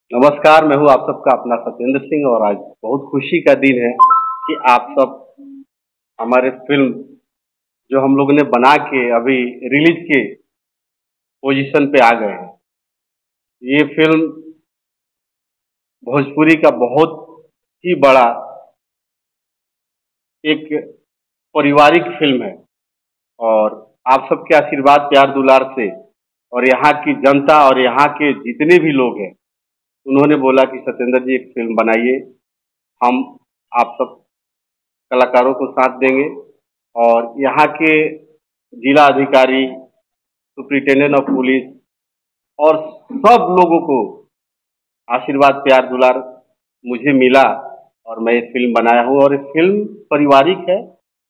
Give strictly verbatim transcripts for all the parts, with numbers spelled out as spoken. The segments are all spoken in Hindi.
नमस्कार, मैं हूँ आप सबका अपना सत्येंद्र सिंह और आज बहुत खुशी का दिन है कि आप सब हमारे फ़िल्म जो हम लोगों ने बना के अभी रिलीज़ के पोज़ीशन पे आ गए हैं। ये फ़िल्म भोजपुरी का बहुत ही बड़ा एक पारिवारिक फ़िल्म है और आप सबके आशीर्वाद, प्यार, दुलार से और यहाँ की जनता और यहाँ के जितने भी लोग हैं, उन्होंने बोला कि सत्येंद्र जी एक फ़िल्म बनाइए, हम आप सब कलाकारों को साथ देंगे और यहाँ के जिला अधिकारी, सुपरिटेंडेंट ऑफ पुलिस और सब लोगों को आशीर्वाद, प्यार, दुलार मुझे मिला और मैं ये फ़िल्म बनाया हूँ और ये फ़िल्म पारिवारिक है,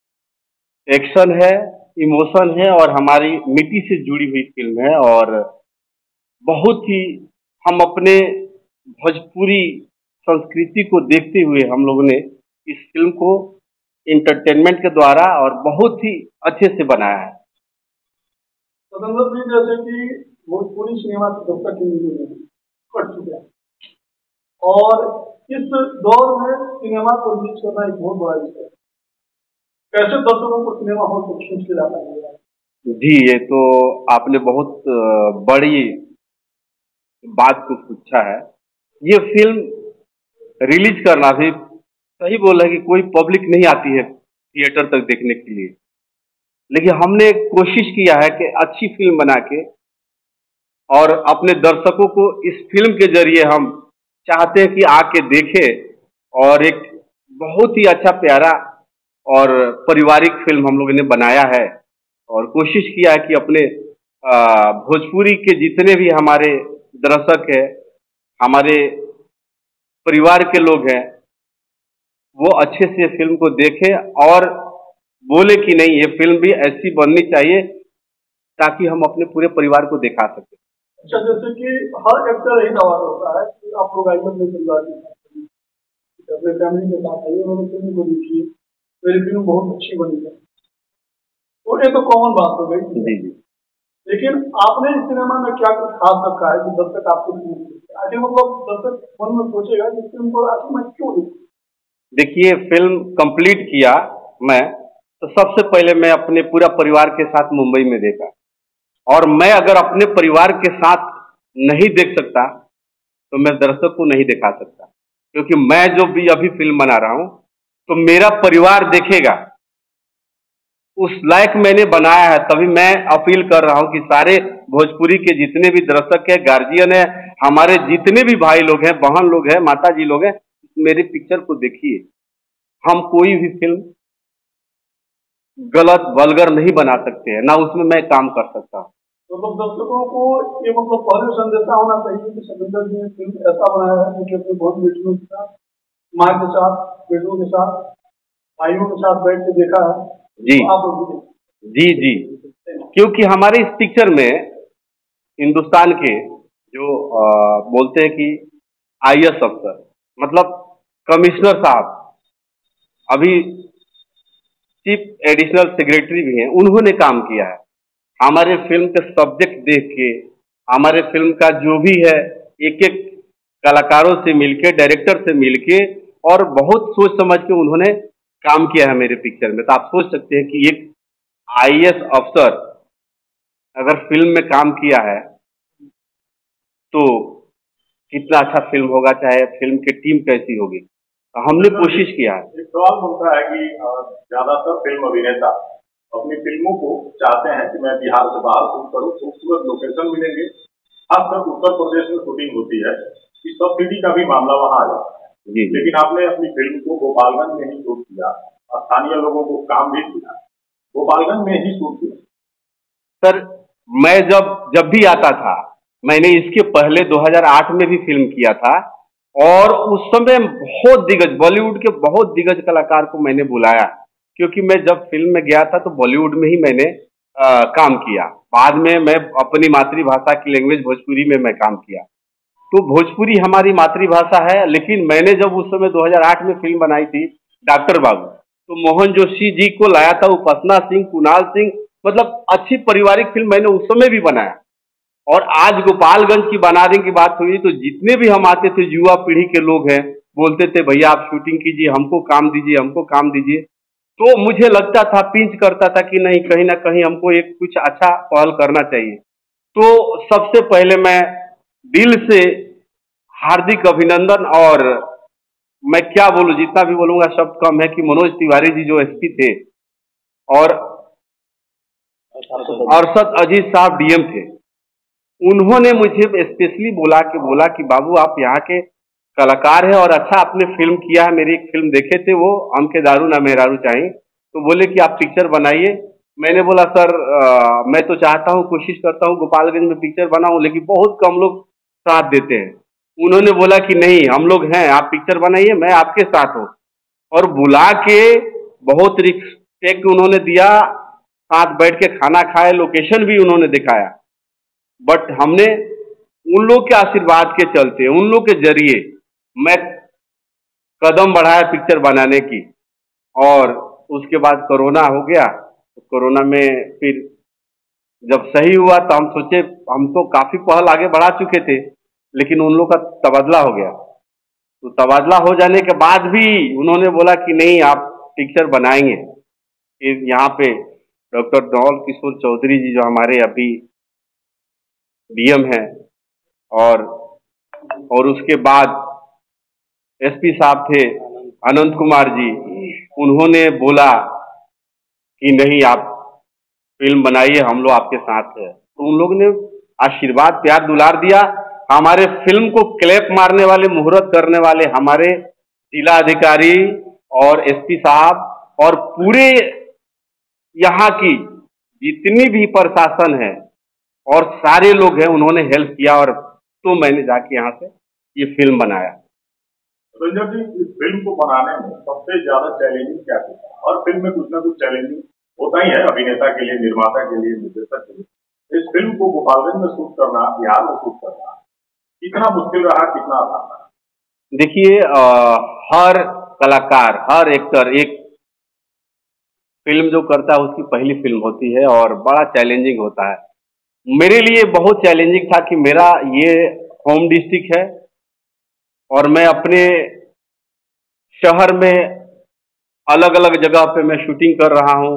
एक्शन है, इमोशन है और हमारी मिट्टी से जुड़ी हुई फ़िल्म है और बहुत ही हम अपने भोजपुरी संस्कृति को देखते हुए हम लोगों ने इस फ़िल्म को एंटरटेनमेंट के द्वारा और बहुत ही अच्छे से बनाया है। सत्येंद्र जी, जैसे कि भोजपुरी सिनेमा के दर्शक हिंदी में कट चुके हैं और इस दौर में सिनेमा को रिलीज करना एक बहुत बड़ा विषय है। कैसे दर्शकों को सिनेमा हॉल को खींच के लाता है? जी, ये तो आपने बहुत बड़ी बात को पूछा है। ये फ़िल्म रिलीज करना भी सही बोल रहे हैं कि कोई पब्लिक नहीं आती है थिएटर तक देखने के लिए, लेकिन हमने कोशिश किया है कि अच्छी फ़िल्म बना के और अपने दर्शकों को इस फ़िल्म के ज़रिए हम चाहते हैं कि आके देखें और एक बहुत ही अच्छा प्यारा और पारिवारिक फ़िल्म हम लोगों ने बनाया है और कोशिश किया है कि अपने अ, भोजपुरी के जितने भी हमारे दर्शक हैं, हमारे परिवार के लोग हैं, वो अच्छे से फ़िल्म को देखें और बोले कि नहीं ये फ़िल्म भी ऐसी बननी चाहिए ताकि हम अपने पूरे परिवार को दिखा सकें। अच्छा, जैसे कि हर एक्टर यही दावा करता है कि आप लोग आइए अपने परिवार के साथ, अपने फैमिली के साथ आइए और फिल्म को देखिए, मेरी फिल्म बहुत अच्छी बनी है। तो ये तो कॉमन बात हो गई। जी जी। लेकिन आपने इस सिनेमा में क्या कुछ खास रखा है कि दर्शक आपको आगे मतलब दर्शक मन में सोचेगा कि फिल्म को आखिर मैं क्यों देखूं? देखिए, फ़िल्म कंप्लीट किया मैं, तो सबसे पहले मैं अपने पूरा परिवार के साथ मुंबई में देखा और मैं अगर अपने परिवार के साथ नहीं देख सकता, तो मैं दर्शक को नहीं दिखा सकता। क्योंकि मैं जो भी अभी फ़िल्म बना रहा हूँ, तो मेरा परिवार देखेगा। उस लायक मैंने बनाया है, तभी मैं अपील कर रहा हूँ कि सारे भोजपुरी के जितने भी दर्शक हैं, गार्जियन हैं, हमारे जितने भी भाई लोग हैं, बहन लोग हैं, माताजी लोग हैं, मेरी पिक्चर को देखिए। हम कोई भी फ़िल्म गलत, वल्गर नहीं बना सकते हैं, ना उसमें मैं काम कर सकता हूँ। मतलब दर्शकों को ये मतलब पहले संदेशा होना चाहिए कि सत्येंद्र जी ने फिल्म ऐसा बनाया है कि अपने बहन बेटियों के साथ, माँ के साथ, बेटों के साथ, भाइयों के साथ बैठ के देखा है। जी तो आप लोग जी जी, क्योंकि हमारे इस पिक्चर में हिंदुस्तान के जो अ, बोलते हैं कि आई ए एस अफसर मतलब कमिश्नर साहब, अभी चीफ एडिशनल सेक्रेटरी भी हैं, उन्होंने काम किया है। हमारे फ़िल्म के सब्जेक्ट देख के, हमारे फ़िल्म का जो भी है, एक-एक कलाकारों से मिलके, डायरेक्टर से मिलके और बहुत सोच समझ के उन्होंने काम किया है मेरे पिक्चर में। तो आप सोच सकते हैं कि एक आई ए एस अफसर अगर फ़िल्म में काम किया है, तो कितना अच्छा फ़िल्म होगा, चाहे फ़िल्म की टीम कैसी होगी। तो हमने कोशिश किया है। एक सवाल बनता है कि अ, ज्यादातर फिल्म अभिनेता अपनी फिल्मों को चाहते हैं कि मैं बिहार से बाहर शूट करूँ, खूबसूरत लोकेशन मिलेंगे, खासकर उत्तर प्रदेश में शूटिंग होती है, कि सब्सिडी का भी मामला वहाँ आ जाता है। जी जी। लेकिन आपने अपनी फिल्म को गोपालगंज में ही शूट किया, स्थानीय लोगों को काम भी दिया, गोपालगंज में ही शूट किया। सर, मैं जब जब भी आता था, मैंने इसके पहले दो हज़ार आठ में भी फ़िल्म किया था और उस समय बहुत दिग्गज, बॉलीवुड के बहुत दिग्गज कलाकार को मैंने बुलाया, क्योंकि मैं जब फ़िल्म में गया था तो बॉलीवुड में ही मैंने अ, काम किया। बाद में मैं अपनी मातृभाषा की लैंग्वेज भोजपुरी में मैं काम किया। तो भोजपुरी हमारी मातृभाषा है, लेकिन मैंने जब उस समय दो हज़ार आठ में फ़िल्म बनाई थी डॉक्टर बाबू, तो मोहन जोशी जी को लाया था, उपासना सिंह, कुणाल सिंह, मतलब अच्छी पारिवारिक फ़िल्म मैंने उस समय भी बनाया और आज गोपालगंज की बनारस की बात हुई तो जितने भी हम आते थे युवा पीढ़ी के लोग हैं बोलते थे भैया आप शूटिंग कीजिए, हमको काम दीजिए, हमको काम दीजिए। तो मुझे लगता था, पिंच करता था कि नहीं, कहीं ना कहीं हमको एक कुछ अच्छा पहल करना चाहिए। तो सबसे पहले मैं दिल से हार्दिक अभिनंदन, और मैं क्या बोलूं, जितना भी बोलूंगा शब्द कम है, कि मनोज तिवारी जी जो एसपी थे और अरशद अजीज साहब डीएम थे, उन्होंने मुझे स्पेशली बोला कि बोला कि बाबू आप यहाँ के कलाकार है और अच्छा आपने फिल्म किया है। मेरी एक फिल्म देखे थे, वो हम के दारू ना मेहरारू चाहिए, तो बोले कि आप पिक्चर बनाइए। मैंने बोला सर आ, मैं तो चाहता हूँ, कोशिश करता हूँ गोपालगंज में पिक्चर बनाऊं, लेकिन बहुत कम लोग साथ देते हैं। उन्होंने बोला कि नहीं, हम लोग हैं, आप पिक्चर बनाइए, मैं आपके साथ हूँ। और बुला के बहुत रिस्पेक्ट उन्होंने दिया, साथ बैठ के खाना खाए, लोकेशन भी उन्होंने दिखाया। बट हमने उन लोग के आशीर्वाद के चलते, उन लोग के जरिए मैं कदम बढ़ाया पिक्चर बनाने की। और उसके बाद कोरोना हो गया, तो कोरोना में फिर जब सही हुआ तो हम सोचे, हम तो काफी पहल आगे बढ़ा चुके थे, लेकिन उन लोग का तबादला हो गया। तो तबादला हो जाने के बाद भी उन्होंने बोला कि नहीं आप पिक्चर बनाएंगे। फिर यहाँ पे डॉक्टर नवल किशोर चौधरी जी जो हमारे अभी डीएम हैं, और और उसके बाद एसपी साहब थे अनंत कुमार जी, उन्होंने बोला कि नहीं आप फिल्म बनाइए, हम लोग आपके साथ हैं। तो उन लोगों ने आशीर्वाद, प्यार, दुलार दिया। हमारे फिल्म को क्लैप मारने वाले, मुहूर्त करने वाले हमारे जिला अधिकारी और एसपी साहब और पूरे यहाँ की जितनी भी प्रशासन है और सारे लोग हैं, उन्होंने हेल्प किया। और तो मैंने जाके यहाँ से ये फिल्म बनाया। रंजन जी, इस फिल्म को बनाने में सबसे ज्यादा चैलेंजिंग क्या था? और फिल्म में कुछ ना कुछ चैलेंजिंग होता ही है, अभिनेता के लिए, निर्माता के लिए, निर्देशक के लिए। इस फिल्म को गोपालगंज में शूट करना, बिहार में शूट करना कितना मुश्किल रहा, कितना आसान रहा? देखिए, हर कलाकार, हर एक्टर एक फिल्म जो करता है उसकी पहली फिल्म होती है और बड़ा चैलेंजिंग होता है। मेरे लिए बहुत चैलेंजिंग था कि मेरा ये होम डिस्ट्रिक्ट है और मैं अपने शहर में अलग अलग जगह पे मैं शूटिंग कर रहा हूँ।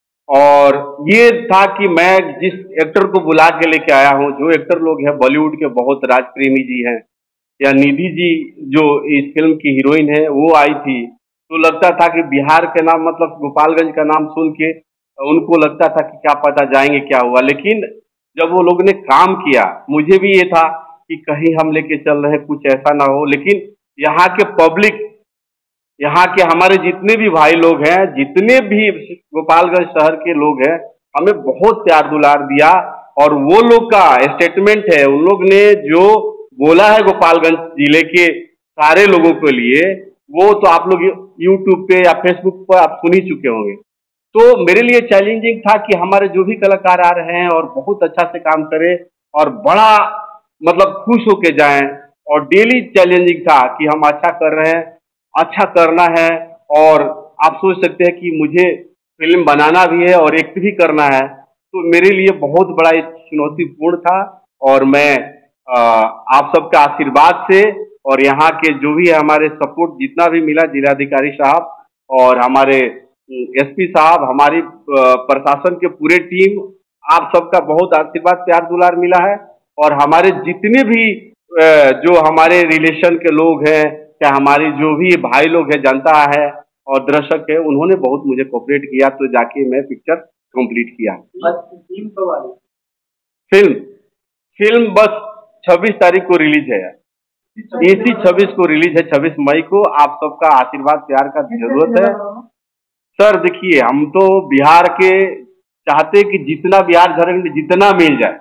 और ये था कि मैं जिस एक्टर को बुला के लेके आया हूँ, जो एक्टर लोग हैं बॉलीवुड के बहुत, राज प्रेमी जी हैं या निधि जी जो इस फिल्म की हीरोइन है, वो आई थी। तो लगता था कि बिहार के नाम, मतलब गोपालगंज का नाम सुन के उनको लगता था कि क्या पता जाएंगे क्या हुआ। लेकिन जब वो लोग ने काम किया, मुझे भी ये था कि कहीं हम लेके चल रहे कुछ ऐसा ना हो। लेकिन यहाँ के पब्लिक, यहाँ के हमारे जितने भी भाई लोग हैं, जितने भी गोपालगंज शहर के लोग हैं, हमें बहुत प्यार दुलार दिया। और वो लोग का स्टेटमेंट है, उन लोग ने जो बोला है गोपालगंज जिले के सारे लोगों के लिए, वो तो आप लोग यूट्यूब पे या फेसबुक पर आप सुन ही चुके होंगे। तो मेरे लिए चैलेंजिंग था कि हमारे जो भी कलाकार आ रहे हैं और बहुत अच्छा से काम करें और बड़ा मतलब खुश होके जाएं। और डेली चैलेंजिंग था कि हम अच्छा कर रहे हैं, अच्छा करना है। और आप सोच सकते हैं कि मुझे फिल्म बनाना भी है और एक्ट भी करना है, तो मेरे लिए बहुत बड़ा चुनौतीपूर्ण था। और मैं आ, आप सबका आशीर्वाद से और यहाँ के जो भी है हमारे सपोर्ट जितना भी मिला, जिलाधिकारी साहब और हमारे एसपी साहब, हमारी प्रशासन के पूरे टीम, आप सबका बहुत आशीर्वाद, प्यार दुलार मिला है। और हमारे जितने भी जो हमारे रिलेशन के लोग हैं, क्या हमारी जो भी भाई लोग हैं, जनता है और दर्शक है, उन्होंने बहुत मुझे कोऑपरेट किया, तो जाके मैं पिक्चर कंप्लीट किया। फिल्म कब आ रही? फिल्म फिल्म बस छब्बीस तारीख को रिलीज है, इसी छब्बीस को रिलीज है, छब्बीस मई को। आप सबका आशीर्वाद प्यार का जरूरत है सर। देखिए, हम तो बिहार के चाहते कि जितना बिहार झारखंड में जितना मिल जाए,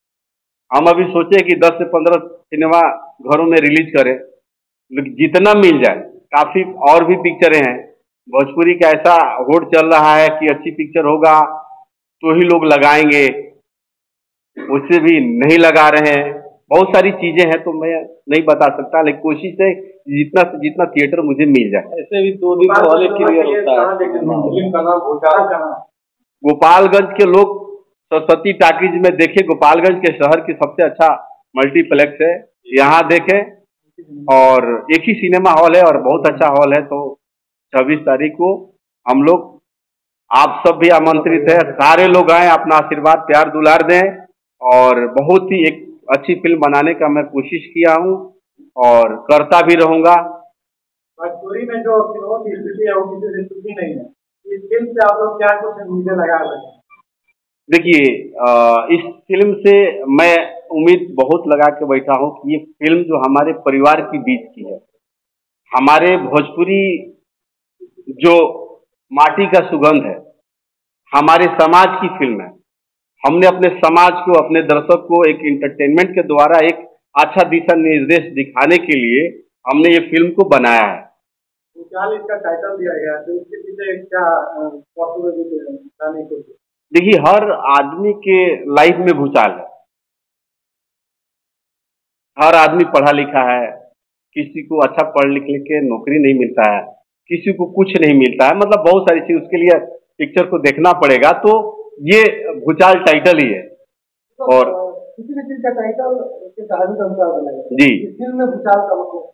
हम अभी सोचे कि दस से पंद्रह सिनेमा घरों में रिलीज करें, लेकिन जितना मिल जाए। काफी और भी पिक्चरें हैं, भोजपुरी का ऐसा होड़ चल रहा है कि अच्छी पिक्चर होगा तो ही लोग लगाएंगे, उससे भी नहीं लगा रहे हैं। बहुत सारी चीजें हैं, तो मैं नहीं बता सकता, लेकिन कोशिश है जितना से जितना थिएटर मुझे मिल जाए। ऐसे भी दो दिन पहले क्लियर होता है। गोपालगंज के लोग सरस्वती टॉकीज में देखे, गोपालगंज के शहर की सबसे अच्छा मल्टीप्लेक्स है, यहाँ देखें। और एक ही सिनेमा हॉल है और बहुत अच्छा हॉल है। तो छब्बीस तारीख को हम लोग, आप सब भी आमंत्रित है, सारे लोग आए, अपना आशीर्वाद प्यार दुलार दें। और बहुत ही एक अच्छी फिल्म बनाने का मैं कोशिश किया हूँ और करता भी रहूंगा। भोजपुरी में जो फिल्मों की स्थिति है वो किसी से छुट्टी नहीं है। इस फिल्म से आप लोग क्या कुछ उम्मीदें लगा रहे हैं? देखिए, इस फिल्म से मैं उम्मीद बहुत लगा के बैठा हूँ कि ये फिल्म जो हमारे परिवार के बीच की है, हमारे भोजपुरी जो माटी का सुगंध है, हमारे समाज की फिल्म है। हमने अपने समाज को, अपने दर्शक को एक इंटरटेनमेंट के द्वारा एक अच्छा दिशा निर्देश दिखाने के लिए हमने ये फिल्म को बनाया है। भूचाल इसका टाइटल दिया गया है, तो इसके पीछे क्या पॉसिबिलिटी? देखिए, हर आदमी के लाइफ में भूचाल है। हर आदमी पढ़ा लिखा है, किसी को अच्छा पढ़ लिख के नौकरी नहीं मिलता है, किसी को कुछ नहीं मिलता है, मतलब बहुत सारी चीज, उसके लिए पिक्चर को देखना पड़ेगा। तो ये भूचाल टाइटल ही है। तो और किसी भी चीज का टाइटल उसके कहानी का अनुसार बनेगा जी। इस फिल्म में भूचाल का मतलब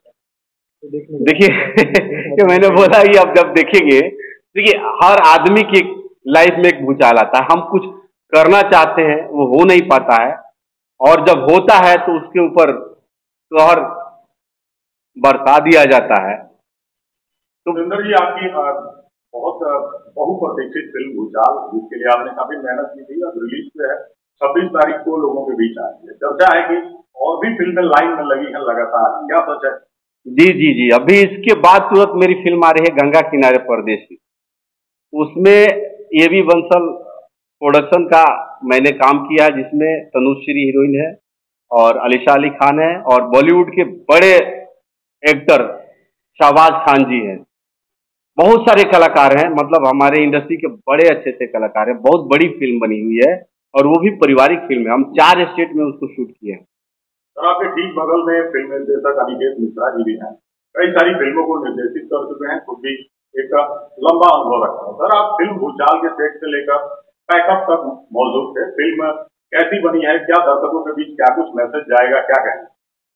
देखिए मैंने बोला कि अब जब देखेंगे, देखिए हर आदमी की लाइफ में एक भूचाल आता है। हम कुछ करना चाहते हैं, वो हो नहीं पाता है, और जब होता है तो उसके ऊपर कहर बरसा दिया जाता है। तो सुरेंद्र जी, आपकी बहुत बहुप्रतीक्षित फिल्म भूचाल, जिसके लिए आपने काफी मेहनत की थी, अब रिलीज पे है, छब्बीस तारीख को लोगों के बीच आ रही है। चर्चा है कि और भी फिल्में लाइन में लगी हैं लगातार, क्या सच है? जी जी जी, अभी इसके बाद तुरंत मेरी फिल्म आ रही है गंगा किनारे परदेसी। उसमें ए बी बंसल प्रोडक्शन का मैंने काम किया, जिसमें तनुश्री हीरोइन है और अलीशा अली खान है, और बॉलीवुड के बड़े एक्टर शहबाज खान जी हैं। बहुत सारे कलाकार हैं, मतलब हमारे इंडस्ट्री के बड़े अच्छे अच्छे कलाकार हैं। बहुत बड़ी फिल्म बनी हुई है और वो भी पारिवारिक फिल्म है। हम चार स्टेट में उसको शूट किए हैं। सर, आपके ठीक बगल में फिल्म निर्देशक अनिकेत मिश्रा जी भी हैं, कई सारी फिल्मों को निर्देशित कर चुके हैं, खुद भी एक लंबा अनुभव रखते हैं। सर, आप फिल्म भूचाल के सेट से लेकर पैकअप तक मौजूद थे, फिल्म कैसी बनी है, क्या दर्शकों के बीच क्या कुछ मैसेज जाएगा, क्या कहेंगे?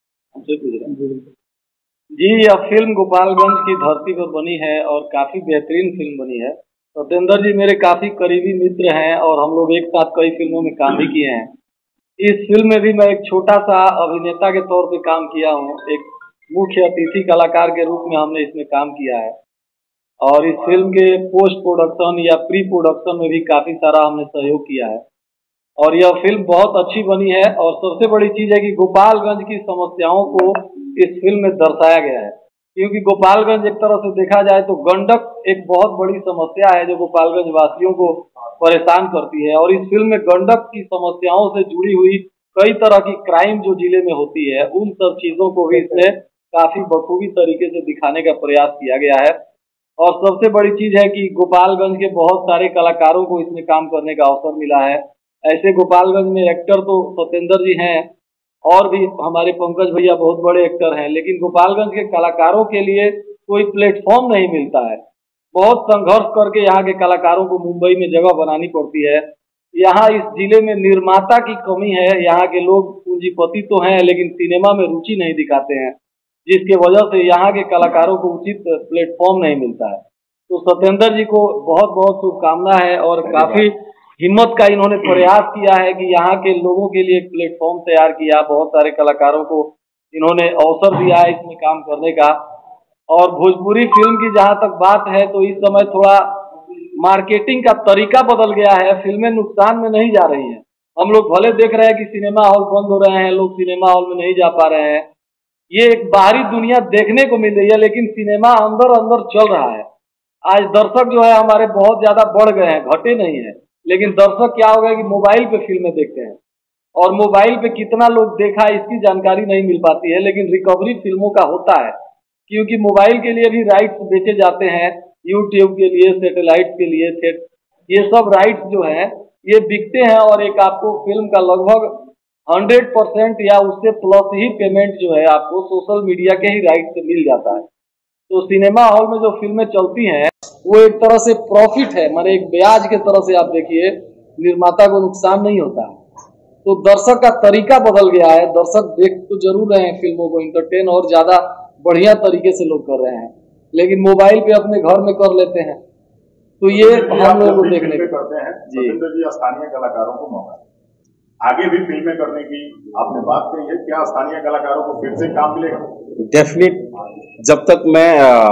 जी, यह फिल्म गोपालगंज की धरती पर बनी है और काफी बेहतरीन फिल्म बनी है। सत्येंद्र जी मेरे काफी करीबी मित्र हैं और हम लोग एक साथ कई फिल्मों में काम भी किए हैं। इस फिल्म में भी मैं एक छोटा सा अभिनेता के तौर पे काम किया हूँ। एक मुख्य अतिथि कलाकार के रूप में हमने इसमें काम किया है और इस फिल्म के पोस्ट प्रोडक्शन या प्री प्रोडक्शन में भी काफी सारा हमने सहयोग किया है और यह फिल्म बहुत अच्छी बनी है। और सबसे बड़ी चीज है कि गोपालगंज की समस्याओं को इस फिल्म में दर्शाया गया है, क्योंकि गोपालगंज एक तरह से देखा जाए तो गंडक एक बहुत बड़ी समस्या है जो गोपालगंज वासियों को परेशान करती है। और इस फिल्म में गंडक की समस्याओं से जुड़ी हुई कई तरह की क्राइम जो जिले में होती है, उन सब चीजों को भी इसमें काफी बखूबी तरीके से दिखाने का प्रयास किया गया है। और सबसे बड़ी चीज है कि गोपालगंज के बहुत सारे कलाकारों को इसमें काम करने का अवसर मिला है। ऐसे गोपालगंज में एक्टर तो सत्येंद्र जी हैं और भी हमारे पंकज भैया बहुत बड़े एक्टर हैं, लेकिन गोपालगंज के कलाकारों के लिए कोई प्लेटफॉर्म नहीं मिलता है। बहुत संघर्ष करके यहाँ के कलाकारों को मुंबई में जगह बनानी पड़ती है। यहाँ इस जिले में निर्माता की कमी है। यहाँ के लोग पूंजीपति तो हैं लेकिन सिनेमा में रुचि नहीं दिखाते हैं, जिसके वजह से यहाँ के कलाकारों को उचित प्लेटफॉर्म नहीं मिलता है। तो सत्येंद्र जी को बहुत बहुत शुभकामना है और काफी हिम्मत का इन्होंने प्रयास किया है कि यहाँ के लोगों के लिए एक प्लेटफॉर्म तैयार किया। बहुत सारे कलाकारों को इन्होंने अवसर दिया है इसमें काम करने का। और भोजपुरी फिल्म की जहाँ तक बात है तो इस समय थोड़ा मार्केटिंग का तरीका बदल गया है, फिल्में नुकसान में नहीं जा रही हैं। हम लोग भले देख रहे हैं कि सिनेमा हॉल बंद हो रहे हैं, लोग सिनेमा हॉल में नहीं जा पा रहे हैं, ये एक बाहरी दुनिया देखने को मिल रही है, लेकिन सिनेमा अंदर अंदर चल रहा है। आज दर्शक जो है हमारे बहुत ज्यादा बढ़ गए हैं, घटे नहीं है। लेकिन दर्शक क्या हो गया कि मोबाइल पे फिल्में देखते हैं और मोबाइल पे कितना लोग देखा इसकी जानकारी नहीं मिल पाती है। लेकिन रिकवरी फिल्मों का होता है, क्योंकि मोबाइल के लिए भी राइट्स बेचे जाते हैं, यूट्यूब के लिए, सैटेलाइट के लिए, ये सब राइट्स जो है ये बिकते हैं और एक आपको फिल्म का लगभग हंड्रेड परसेंट या उससे प्लस ही पेमेंट जो है आपको सोशल मीडिया के ही राइट से मिल जाता है। तो सिनेमा हॉल में जो फिल्में चलती हैं वो एक तरह से प्रॉफिट है, माने एक ब्याज के तरह से आप देखिए निर्माता को नुकसान नहीं होता है। तो दर्शक का तरीका बदल गया है, दर्शक देख तो जरूर रहे हैं फिल्मों को, इंटरटेन और ज्यादा बढ़िया तरीके से लोग कर रहे हैं, लेकिन मोबाइल पे अपने घर में कर लेते हैं। तो ये हम लोगों को देखने करते हैं सतेंद्र जी, स्थानीय कलाकारों को मौका आगे भी फिल्में करने की आपने बात कही है, क्या स्थानीय कलाकारों को फिर से काम मिलेगा? डेफिनेट, जब तक मैं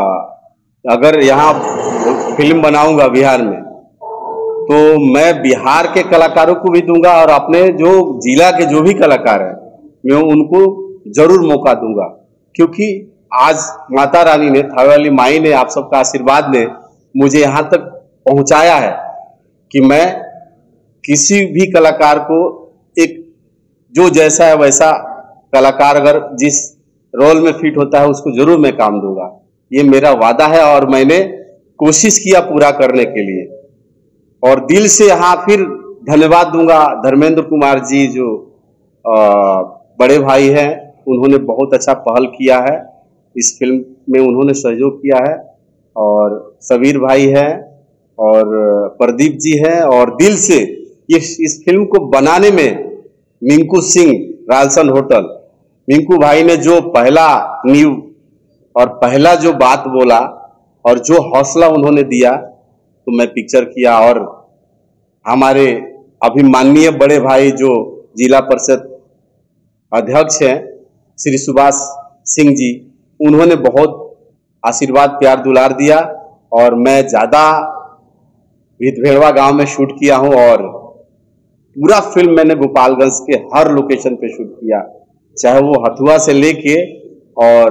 अगर यहाँ फिल्म बनाऊंगा बिहार में, तो मैं बिहार के कलाकारों को भी दूंगा और अपने जो जिला के जो भी कलाकार हैं मैं उनको जरूर मौका दूंगा, क्योंकि आज माता रानी ने, थावे वाली माई ने, आप सबका आशीर्वाद ने मुझे यहाँ तक पहुँचाया है कि मैं किसी भी कलाकार को एक जो जैसा है वैसा कलाकार अगर जिस रोल में फिट होता है उसको जरूर मैं काम दूंगा। ये मेरा वादा है और मैंने कोशिश किया पूरा करने के लिए, और दिल से यहाँ फिर धन्यवाद दूंगा धर्मेंद्र कुमार जी जो आ, बड़े भाई हैं, उन्होंने बहुत अच्छा पहल किया है, इस फिल्म में उन्होंने सहयोग किया है, और सबीर भाई हैं और प्रदीप जी हैं, और दिल से ये इस फिल्म को बनाने में मिंकू सिंह रालसन होटल, मिंकू भाई ने जो पहला नींव और पहला जो बात बोला और जो हौसला उन्होंने दिया, तो मैं पिक्चर किया। और हमारे अभिमाननीय बड़े भाई जो जिला परिषद अध्यक्ष हैं श्री सुभाष सिंह जी, उन्होंने बहुत आशीर्वाद प्यार दुलार दिया, और मैं ज्यादा भितभेड़वा गांव में शूट किया हूं, और पूरा फिल्म मैंने गोपालगंज के हर लोकेशन पे शूट किया, चाहे वो हथुआ से लेके और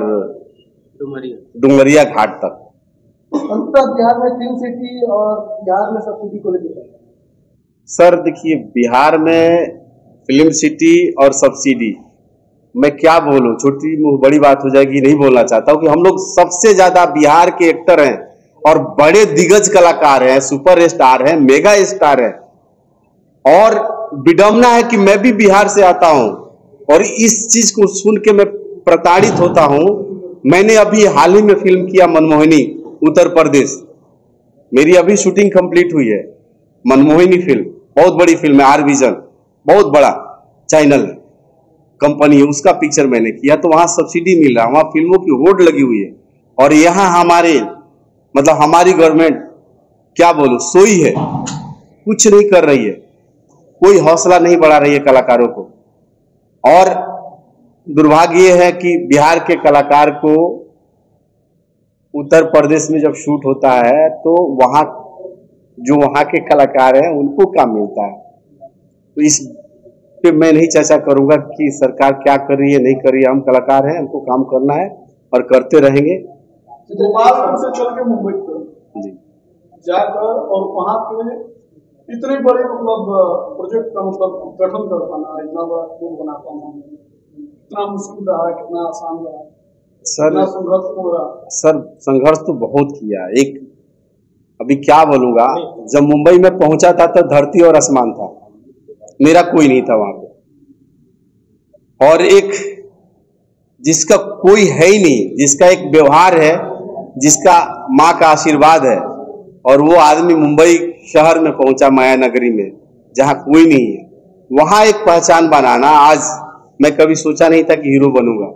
डुमरिया घाट तक। अंतर बिहार में फिल्म सिटी और बिहार में सब्सिडी को लेकर सर देखिए, बिहार में फिल्म सिटी और सब्सिडी मैं क्या बोलूं, छोटी मुंह बड़ी बात हो जाएगी, नहीं बोलना चाहता हूं कि हम लोग सबसे ज्यादा बिहार के एक्टर हैं और बड़े दिग्गज कलाकार हैं, सुपर स्टार हैं, मेगा स्टार हैं, और विडम्बना है कि मैं भी बिहार से आता हूं और इस चीज को सुन के मैं प्रताड़ित होता हूं। मैंने अभी हाल ही में फिल्म किया मनमोहिनी, उत्तर प्रदेश, मेरी अभी शूटिंग कंप्लीट हुई है। मनमोहिनी फिल्म बहुत बड़ी फिल्म है, आर विजन बहुत बड़ा चैनल कंपनी है, उसका पिक्चर मैंने किया, तो वहां सब्सिडी मिल रहा है, वहां फिल्मों की होड़ लगी हुई है, और यहाँ हमारे मतलब हमारी गवर्नमेंट क्या बोलूं सोई है, कुछ नहीं कर रही है, कोई हौसला नहीं बढ़ा रही है कलाकारों को। और दुर्भाग्य ये है कि बिहार के कलाकार को उत्तर प्रदेश में जब शूट होता है तो वहां जो वहां के कलाकार हैं उनको काम मिलता है। तो इस पे मैं नहीं चर्चा करूंगा कि सरकार क्या कर रही है नहीं कर रही है, हम कलाकार हैं, हमको काम करना है और करते रहेंगे। गोपालगंज से चल के मुंबई जी जाकर और वहां पे इतने बड़े मतलब प्रोजेक्ट का मतलब गठन कर पाना, इतना बड़ा फिल्म बना पाना कितना मुश्किल रहा, कितना आसान रहा सर? संघर्ष हो रहा सर, संघर्ष तो बहुत किया। एक अभी क्या बोलूंगा, जब मुंबई में पहुंचा था तो धरती और आसमान था, मेरा कोई नहीं था वहां पे, और एक जिसका कोई है ही नहीं, जिसका एक व्यवहार है, जिसका माँ का आशीर्वाद है, और वो आदमी मुंबई शहर में पहुंचा, माया नगरी में, जहां कोई नहीं है, वहां एक पहचान बनाना। आज मैं कभी सोचा नहीं था कि हीरो बनूंगा,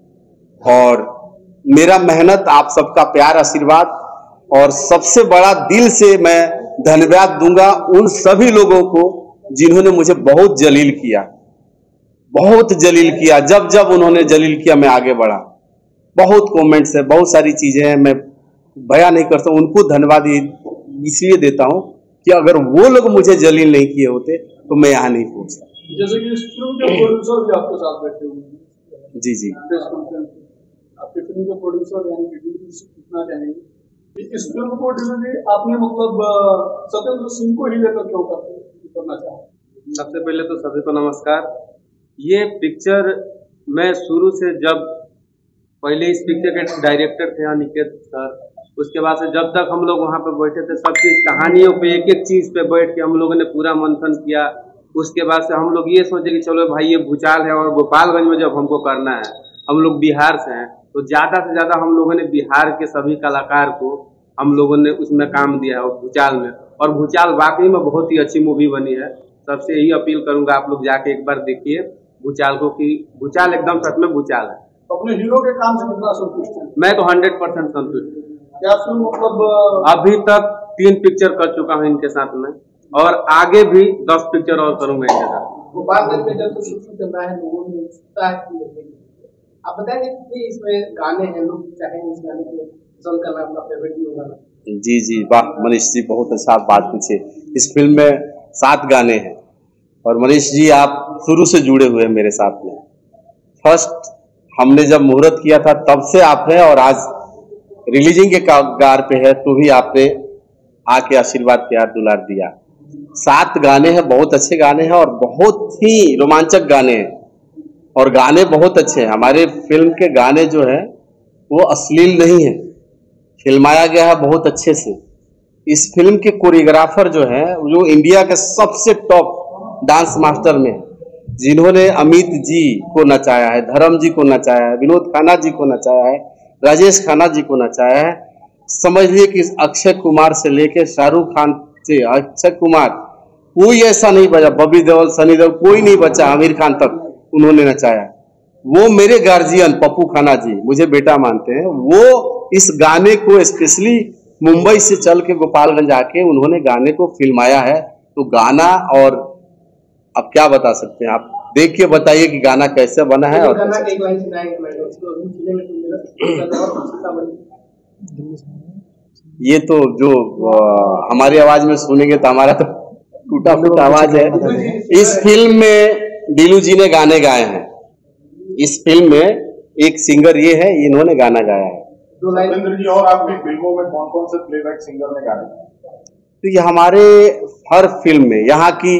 और मेरा मेहनत, आप सबका प्यार आशीर्वाद, और सबसे बड़ा दिल से मैं धन्यवाद दूंगा उन सभी लोगों को जिन्होंने मुझे बहुत जलील किया, बहुत जलील किया। जब जब उन्होंने जलील किया मैं आगे बढ़ा। बहुत कमेंट्स है, बहुत सारी चीजें हैं, मैं बयां नहीं करता। उनको धन्यवाद इसलिए देता हूं कि अगर वो लोग मुझे जलील नहीं किए होते तो मैं यहाँ नहीं पहुंचता। जैसे कि इस फिल्म के प्रोड्यूसर भी आपके साथ बैठे हुए हैं। जी जी, आपके फिल्म के प्रोड्यूसर यानी पूछना चाहेंगे कि इस फिल्म को डिलीवरी आपने मतलब सत्येंद्र सिंह को ही लेकर क्यों करना चाहा? सबसे पहले तो सभी को नमस्कार। ये पिक्चर मैं शुरू से, जब पहले इस पिक्चर के डायरेक्टर थे अनिकेत सर, उसके बाद से जब तक हम लोग वहाँ पे बैठे थे, सब चीज कहानियों पे, एक एक चीज पे बैठ के हम लोगों ने पूरा मंथन किया। उसके बाद से हम लोग ये सोचे कि चलो भाई ये भूचाल है और गोपालगंज में जब हमको करना है, हम लोग बिहार से हैं, तो ज्यादा से ज्यादा हम लोगों ने बिहार के सभी कलाकार को हम लोगों ने उसमें काम दिया है, और भूचाल में और भूचाल वाकई में बहुत ही अच्छी मूवी बनी है। सबसे यही अपील करूंगा आप लोग जाके एक बार देखिए भूचाल को, कि भूचाल एकदम सच में भूचाल है। अपने हीरो के काम से कितना संतुष्ट है? मैं तो हंड्रेड परसेंट संतुष्ट हूँ। क्या फिल्म मतलब अभी तक तीन पिक्चर कर चुका हूँ इनके साथ में, और आगे भी दस पिक्चर और करूंगा इनके साथ। गोपालगंज में जब तो शूटिंग चल रहा है, लोगों ने उत्सुकता है कि आप बताएंगे कि इसमें गाने हैं, लोग चाहेंगे इस गाने को पसंद करना, अपना फेवरेट भी होगा? जी जी, वाह मनीष जी, बहुत अच्छा बात पूछे। इस फिल्म में सात गाने हैं और मनीष जी आप शुरू से जुड़े हुए हैं मेरे साथ में। फर्स्ट हमने जब मुहूर्त किया था तब से आप हैं, और आज रिलीजिंग के कगार पे है तो भी आपने आके आशीर्वाद प्यार दुलार दिया। सात गाने हैं, बहुत अच्छे गाने हैं और बहुत ही रोमांचक गाने हैं, और गाने बहुत अच्छे हैं। हमारे फिल्म के गाने जो है वो अश्लील नहीं है, फिल्माया गया है बहुत अच्छे से। इस फिल्म के कोरियोग्राफर जो है, जो इंडिया के सबसे टॉप डांस मास्टर में है, जिन्होंने अमित जी को नचाया है, धर्म जी को नचाया है, विनोद खन्ना जी को नचाया है, राजेश खन्ना जी को नचाया है। समझ लिए कि अक्षय कुमार से लेके शाहरुख खान से अक्षय कुमार, कोई ऐसा नहीं बचा, बॉबी देओल, सनी देओल, कोई नहीं बचा, आमिर खान तक उन्होंने नचाया। वो मेरे गार्जियन पप्पू खन्ना जी, मुझे बेटा मानते हैं, वो इस गाने को स्पेशली मुंबई से चल के गोपालगंज आके उन्होंने गाने को फिल्माया है। तो गाना, और अब क्या बता सकते हैं, आप देख के बताइए कि गाना कैसे बना है। और गाना एक लाइन सुनाएंगे मैडम, उसको अभी सुनने में ये तो जो आ, हमारी आवाज में सुनेंगे तो हमारा तो टूटा फूटा आवाज है। इस फिल्म में दिलू जी ने गाने गाए हैं। इस फिल्म में एक सिंगर ये है, इन्होंने गाना गाया है। सत्येंद्र जी, और आपकी फिल्मों में कौन कौन से प्लेबैक सिंगर ने गाने गाए? तो ये हमारे हर फिल्म में यहाँ की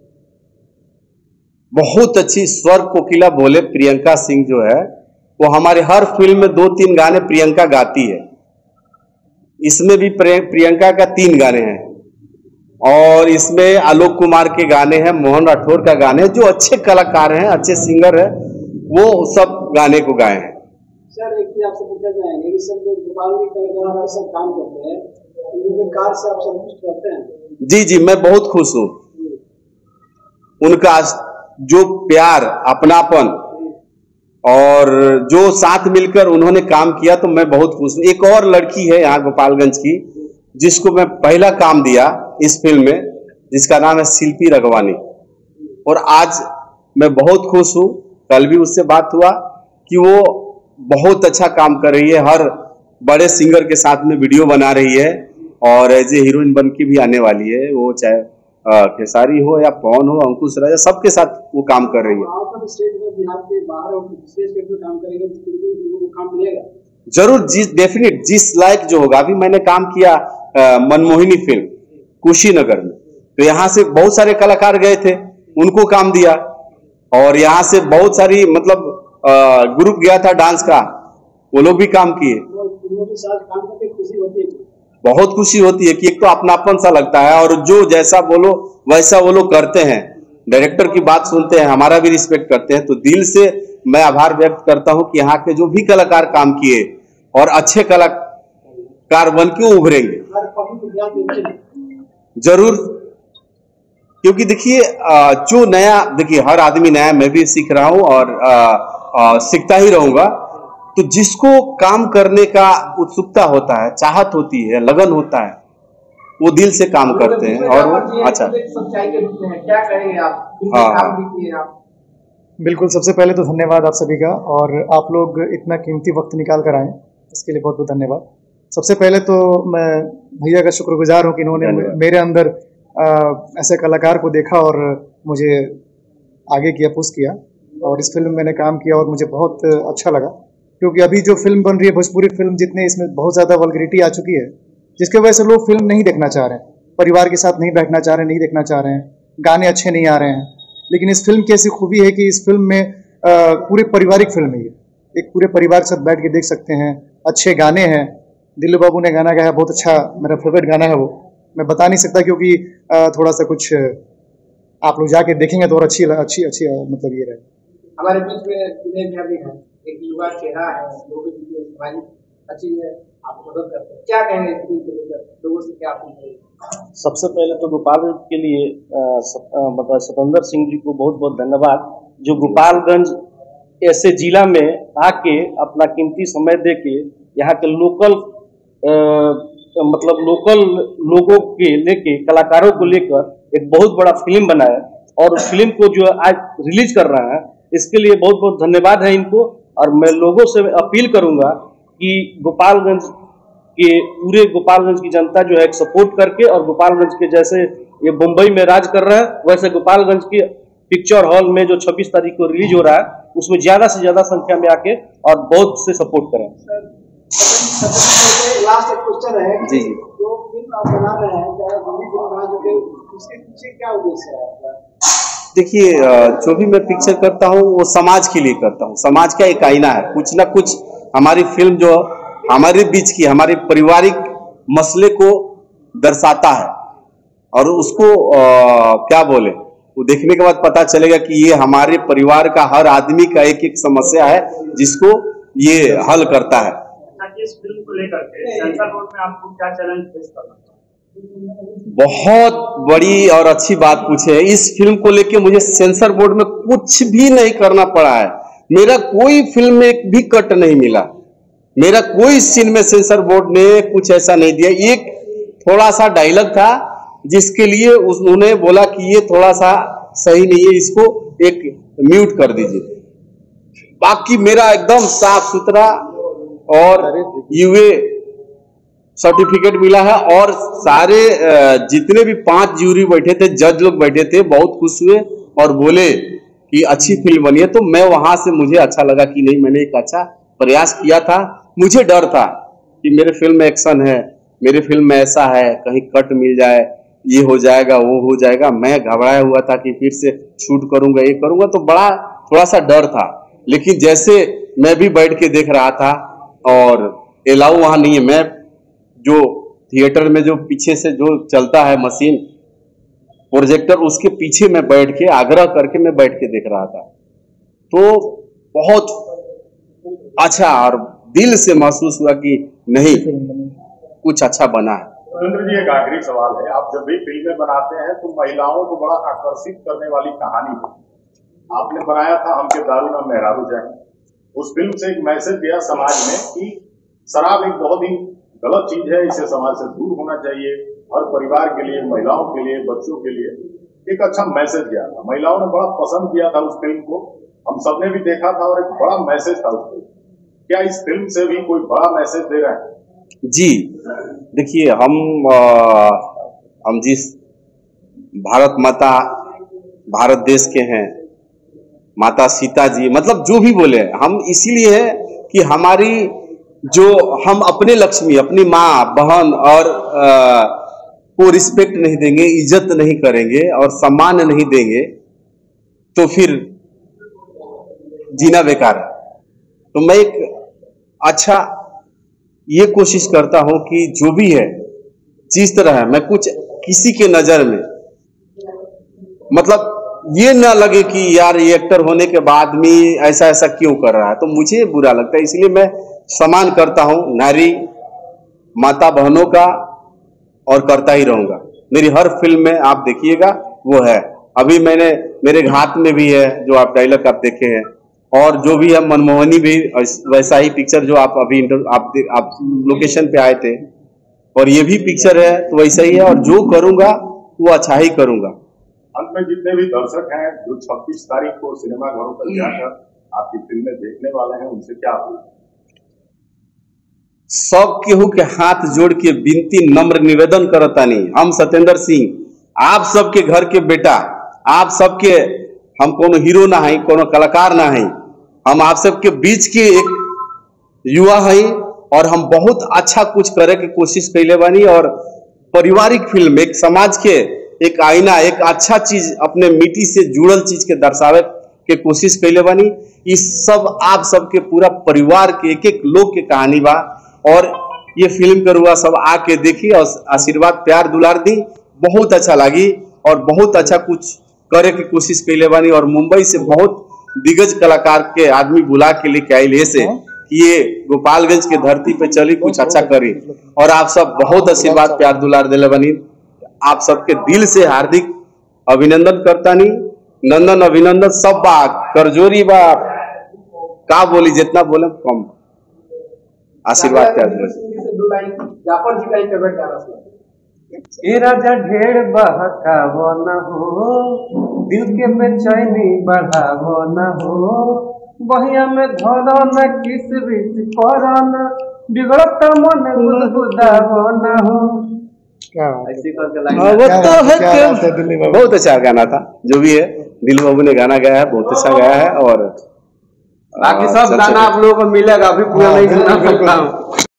बहुत अच्छी स्वर कोकिला बोले प्रियंका सिंह जो है, वो हमारे हर फिल्म में दो तीन गाने प्रियंका गाती है। इसमें भी प्रियंका का तीन गाने हैं, और इसमें आलोक कुमार के गाने हैं, मोहन राठौर का गाने हैं। जो अच्छे कलाकार हैं, अच्छे सिंगर हैं, वो सब गाने को गाए हैं। सर एक चीज आपसे पूछना चाहेंगे कि सब जो गोपाल के कलाकार सब काम करते हैं, उनके कार्य से आप संतुष्ट रहते हैं? जी जी, मैं बहुत खुश हूँ। उनका जो प्यार, अपनापन और जो साथ मिलकर उन्होंने काम किया, तो मैं बहुत खुश हूँ। एक और लड़की है यहाँ गोपालगंज की, जिसको मैं पहला काम दिया इस फिल्म में, जिसका नाम है शिल्पी रघवानी, और आज मैं बहुत खुश हूँ। कल भी उससे बात हुआ कि वो बहुत अच्छा काम कर रही है, हर बड़े सिंगर के साथ में वीडियो बना रही है, और एज ए हीरोइन बन के भी आने वाली है। वो चाहे खेसारी हो या पवन हो, अंकुश राजा, सबके साथ वो काम कर रही है। जरूर, जिस डेफिनेट जिस लायक जो होगा। अभी मैंने काम किया आ, मनमोहिनी फिल्म कुशीनगर में, तो यहाँ से बहुत सारे कलाकार गए थे, उनको काम दिया। और यहाँ से बहुत सारी मतलब ग्रुप गया था डांस का, वो लोग भी काम किए। बहुत खुशी होती है कि एक तो अपनापन सा लगता है, और जो जैसा बोलो वैसा वो लोग करते हैं, डायरेक्टर की बात सुनते हैं, हमारा भी रिस्पेक्ट करते हैं। तो दिल से मैं आभार व्यक्त करता हूं कि यहाँ के जो भी कलाकार काम किए और अच्छे कलाकार बन के उभरेंगे जरूर। क्योंकि देखिए जो नया, देखिए हर आदमी नया, मैं भी सीख रहा हूं और आ, आ, सीखता ही रहूंगा। तो जिसको काम करने का उत्सुकता होता है, चाहत होती है, लगन होता है, वो दिल से काम करते हैं। और वो अच्छा, क्या कहेंगे आप? हाँ, बिल्कुल। सबसे पहले तो धन्यवाद आप सभी का, और आप लोग इतना कीमती वक्त निकाल कर आए, इसके लिए बहुत बहुत धन्यवाद। सबसे पहले तो मैं भैया का शुक्रगुजार हूँ कि इन्होंने मेरे अंदर आ, ऐसे कलाकार को देखा और मुझे आगे किया, पुश किया, और इस फिल्म में मैंने काम किया और मुझे बहुत अच्छा लगा। क्योंकि अभी जो फिल्म बन रही है भोजपुरी फिल्म, जितने इसमें बहुत ज़्यादा वल्गरिटी आ चुकी है, जिसकी वजह से लोग फिल्म नहीं देखना चाह रहे हैं, परिवार के साथ नहीं बैठना चाह रहे हैं, नहीं देखना चाह रहे हैं, गाने अच्छे नहीं आ रहे हैं। लेकिन इस फिल्म की ऐसी खूबी है कि इस फिल्म में पूरे पारिवारिक फिल्म है, ये एक पूरे परिवार के साथ बैठ के देख सकते हैं। अच्छे गाने हैं, दिल्लू बाबू ने गाना गाया, बहुत अच्छा, मेरा फेवरेट गाना है वो। मैं बता नहीं सकता क्योंकि थोड़ा सा कुछ आप लोग जाके देखेंगे तो और अच्छी अच्छी अच्छी मतलब ये रहे। हमारे बीच में भी है, एक युवा चेहरा है, लोगों की अच्छी है, आप मदद करते हैं, क्या कहेंगे फिल्म को लेकर, लोगों से क्या अपील करेंगे? सबसे पहले तो गोपालगंज के लिए मतलब सतेंद्र सिंह जी को बहुत बहुत धन्यवाद, जो गोपालगंज ऐसे जिला में आके अपना कीमती समय दे के यहाँ के लोकल आ, मतलब लोकल लोगों के लेके कलाकारों को लेकर एक बहुत बड़ा फिल्म बनाया और उस फिल्म को जो आज रिलीज कर रहा है, इसके लिए बहुत बहुत धन्यवाद है इनको। और मैं लोगों से अपील करूंगा कि गोपालगंज के पूरे गोपालगंज की जनता जो है सपोर्ट करके, और गोपालगंज के जैसे ये मुंबई में राज कर रहा है वैसे गोपालगंज के पिक्चर हॉल में जो छब्बीस तारीख को रिलीज हो रहा है उसमें ज्यादा से ज्यादा संख्या में आके और बहुत से सपोर्ट करें। लास्ट एक क्वेश्चन है जी जी जो फिल्म आप बना रहे हैं, बना जो कि उसके पीछे क्या उद्देश्य है आपका? देखिए, जो भी मैं पिक्चर करता हूँ वो समाज के लिए करता हूँ। समाज का एक आईना है, कुछ ना कुछ हमारी फिल्म जो हमारे बीच की हमारे पारिवारिक मसले को दर्शाता है और उसको आ, क्या बोले, वो देखने के बाद पता चलेगा कि ये हमारे परिवार का हर आदमी का एक एक समस्या है जिसको ये हल करता है। इस फिल्म को लेकर के सेंसर बोर्ड में आपको क्या चैलेंज फेस करना? बहुत बड़ी और अच्छी बात पूछे है। इस फिल्म को लेके मुझे सेंसर बोर्ड में कुछ भी नहीं करना पड़ा है। मेरा कोई फिल्म में भी कट नहीं मिला, मेरा कोई सीन में सेंसर बोर्ड ने कुछ ऐसा नहीं दिया। एक थोड़ा सा डायलॉग था जिसके लिए उन्होंने बोला कि ये थोड़ा सा सही नहीं है, इसको एक म्यूट कर दीजिए। बाकी मेरा एकदम साफ सुथरा और यूए सर्टिफिकेट मिला है और सारे जितने भी पांच ज्यूरी बैठे थे, जज लोग बैठे थे, बहुत खुश हुए और बोले कि अच्छी फिल्म बनी है। तो मैं वहां से मुझे अच्छा लगा कि नहीं, मैंने एक अच्छा प्रयास किया था। मुझे डर था कि मेरे फिल्म में एक्शन है, मेरे फिल्म में ऐसा है, कहीं कट मिल जाए, ये हो जाएगा वो हो जाएगा। मैं घबराया हुआ था कि फिर से शूट करूंगा ये करूंगा, तो बड़ा थोड़ा सा डर था। लेकिन जैसे मैं भी बैठ के देख रहा था और एलाऊ वहां नहीं है, मैं जो थिएटर में जो पीछे से जो चलता है मशीन प्रोजेक्टर, उसके पीछे मैं बैठ के आग्रह करके मैं बैठ के देख रहा था। तो बहुत अच्छा और दिल से महसूस हुआ कि नहीं, कुछ अच्छा बना है। सुरेंद्र जी, एक आखिरी सवाल है, आप जब भी फिल्में बनाते हैं तो महिलाओं को बड़ा आकर्षित करने वाली कहानी है। आपने बनाया था हमके दारू ना मेहरारू जाए। उस फिल्म से एक मैसेज दिया समाज में कि शराब एक बहुत ही गलत चीज है, इसे समाज से दूर होना चाहिए। हर परिवार के लिए, महिलाओं के लिए, बच्चों के लिए एक अच्छा मैसेज दिया था। महिलाओं ने बड़ा पसंद किया था उस फिल्म को, हम सबने भी देखा था और एक बड़ा मैसेज था उसको। क्या इस फिल्म से भी कोई बड़ा मैसेज दे रहा है? जी देखिए, हम आ, हम जिस भारत माता भारत देश के हैं, माता सीता जी, मतलब जो भी बोले हम इसीलिए है कि हमारी जो हम अपने लक्ष्मी, अपनी माँ बहन और आ, को रिस्पेक्ट नहीं देंगे, इज्जत नहीं करेंगे और सम्मान नहीं देंगे तो फिर जीना बेकार है। तो मैं एक अच्छा ये कोशिश करता हूं कि जो भी है जिस तरह है, मैं कुछ किसी के नजर में मतलब ये ना लगे कि यार ये एक्टर होने के बाद में ऐसा ऐसा क्यों कर रहा है, तो मुझे बुरा लगता है। इसलिए मैं सम्मान करता हूं नारी माता बहनों का और करता ही रहूंगा। मेरी हर फिल्म में आप देखिएगा वो है। अभी मैंने मेरे हाथ में भी है जो आप डायलॉग आप देखे हैं, और जो भी है मनमोहनी भी वैसा ही पिक्चर जो आप अभी आप, आप लोकेशन पे आए थे, और ये भी पिक्चर है तो वैसा ही है। और जो करूंगा वो अच्छा ही करूंगा। अंत में जितने भी दर्शक हैं जो छब्बीस तारीख को सिनेमा घरों पर जाकर आपकी फिल्में देखने वाले हैं, उनसे क्या अपील? सब केहू के हाथ जोड़ के विनती नम्र निवेदन करतानी, हम सतेंद्र सिंह आप सबके घर के बेटा, आप सबके, हम कोनो हीरो ना है, कोनो कलाकार ना है, हम आप सबके बीच के एक युवा है और हम बहुत अच्छा कुछ करे के कोशिश कैले बानी। और पारिवारिक फिल्म, एक समाज के एक आईना, एक अच्छा चीज अपने मिट्टी से जुड़ल चीज के दर्शावे के कोशिश कैले बानी। इस सब आप सबके पूरा परिवार के एक एक लोग के कहानी बा, और ये फिल्म करुआ सब आके देखी और आशीर्वाद प्यार दुलार दी। बहुत अच्छा लगी और बहुत अच्छा कुछ करे की कोशिश कैले बानी। और मुंबई से बहुत दिग्गज कलाकार के आदमी बुला के लेके आये से ये गोपालगंज की धरती पे चली, कुछ अच्छा करी। और आप सब बहुत आशीर्वाद प्यार दुलार दिले बनी, आप सबके दिल से हार्दिक अभिनंदन करता नहीं, नंदन अभिनंदन सब बात करजोरी बा का बोली, जितना बोले कम। आशीर्वाद प्यार जाफर जी का एक फेवरेट गाना सुना। ए राजा ढेर बहकावो न हो, दिल के बेचैनी बढ़ावो न हो, बहिया में धरो न किस बीच करो न, बिगड़ता मन गुदगुदावो न हो। ऐसी करके लाइन वो तो है कि बहुत अच्छा गाना था। जो भी है दिल बाबू ने गाना गाया है, बहुत अच्छा गाया है। और बाकी सब गाना आप लोगों को मिलेगा, अभी पूरा नहीं सुना सकता हूँ।